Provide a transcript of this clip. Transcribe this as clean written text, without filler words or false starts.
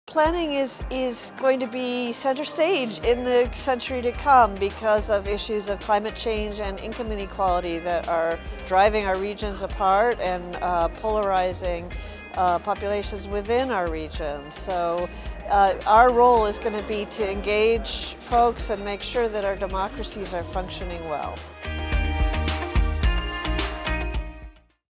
Planning is going to be center stage in the century to come because of issues of climate change and income inequality that are driving our regions apart and polarizing populations within our regions. So our role is going to be to engage folks and make sure that our democracies are functioning well.